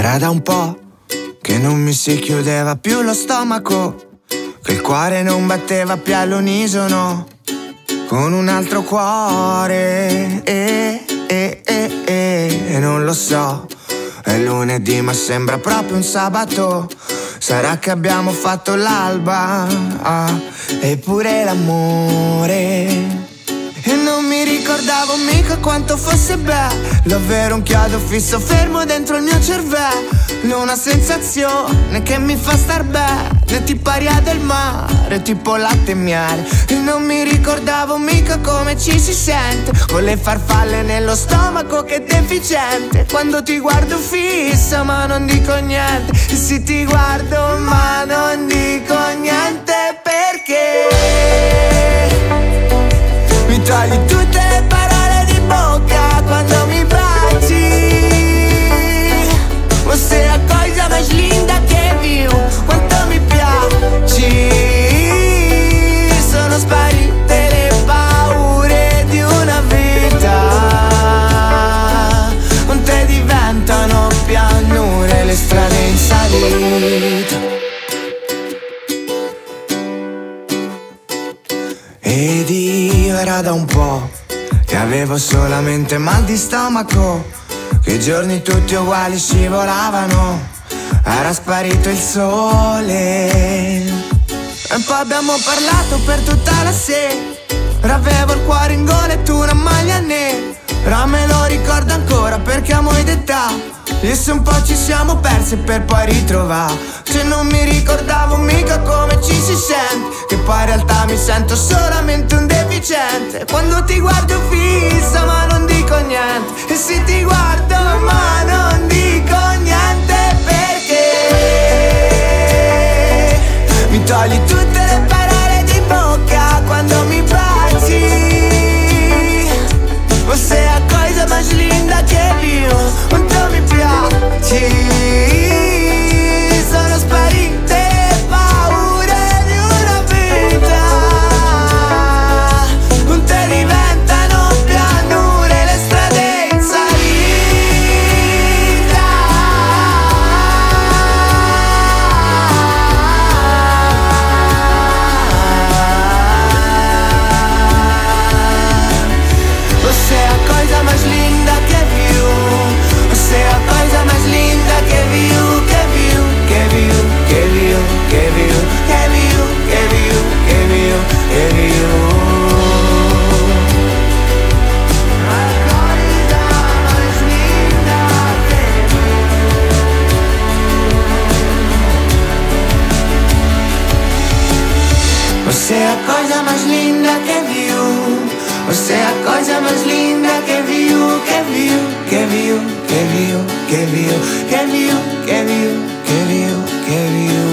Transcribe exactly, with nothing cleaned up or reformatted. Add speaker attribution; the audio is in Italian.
Speaker 1: Era da un po' che non mi si chiudeva più lo stomaco, che il cuore non batteva più all'unisono con un altro cuore. E, e, e, e, e non lo so, è lunedì ma sembra proprio un sabato. Sarà che abbiamo fatto l'alba, ah, eppure l'amore. E non mi ricordavo mica quanto fosse bello avere un chiodo fisso fermo dentro il mio cervello. Una sensazione che mi fa star bene, tipo aria del mare, tipo latte e miele. E non mi ricordavo mica come ci si sente con le farfalle nello stomaco che è deficiente. Quando ti guardo fissa ma non dico niente, e se ti guardo ma non dico niente perché mi togli tutte le parole di bocca quando mi baci. Você é a coisa mais linda che viu, quanto mi piaci. Sono sparite le paure di una vita, con te diventano pianure le strade in salita. Ed io era da un po' che avevo solamente mal di stomaco, che i giorni tutti uguali scivolavano, era sparito il sole. E poi abbiamo parlato per tutta la sera, avevo il cuore in gola e tu una maglia nera. Me lo ricordo ancora perché amo i dettagli, e se un po' ci siamo persi per poi ritrovare. Se non mi ricordavo mica come ci si sente, che poi in realtà mi sento solamente un deficiente. Quando ti guardo fissa ma non dico niente, e se ti guardo ma non dico niente perché mi togli tutte le parole di bocca quando mi baci. Você é a coisa mais linda che viu, quanto mi piaci. Sono sparite le paure di una vita, con te diventano pianure le strade in salita. Você é a coisa mais linda que viu, você é a coisa mais linda que viu, que viu, que viu, que viu, que viu, que viu, que viu, que viu, que viu. A coisa mais linda que viu. Você é a coisa mais linda que viu, você é a coisa mais linda que viu, que viu, que viu, que viu, que viu, que viu, que viu, que viu, que viu.